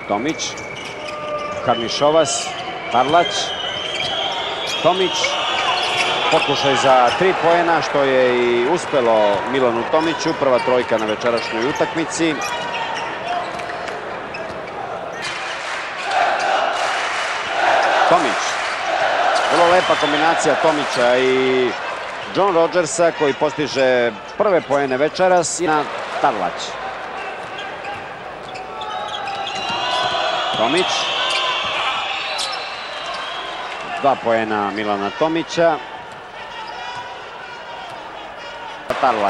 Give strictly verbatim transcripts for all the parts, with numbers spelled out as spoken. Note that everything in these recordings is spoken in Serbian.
Tomić, Karnišovas, Tarlać, Tomić, pokušaj za tri poena, što je i uspelo Milanu Tomiću, prva trojka na večerašnjoj utakmici. Tomić, vrlo lepa kombinacija Tomića i John Rodgersa koji postiže prve poene večeras na Tarlać. Tomić, dva poena Milana Tomića. Tarlać,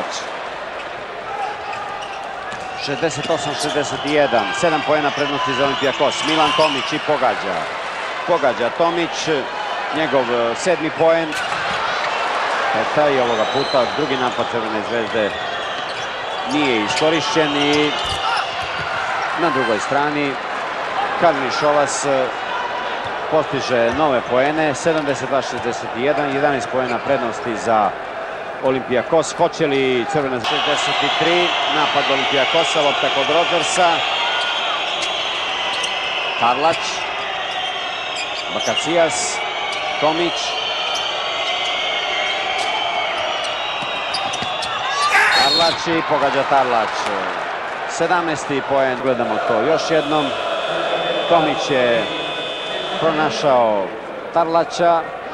šezdeset osam šezdeset jedan, sedam poena prednosti za Olimpijakos. Milan Tomić i pogađa. Pogađa Tomić, njegov sedmi poen. Peta i ovoga puta drugi napad Crvene zvezde nije iskorišćen i na drugoj strani Karnišovas postiže nove poene, sedamdeset dva šezdeset jedan, jedanaest poena prednosti za Olimpijakos. Hoće li Crvena zvezda? šezdeset tri, napad Olimpijakosa, lopta kod Rodgersa. Tarlać, Bakacijas, Tomić. Tarlać i pogađa Tarlać. sedamnaesti poen, gledamo to još jednom. Tomić je pronašao Tarlaća.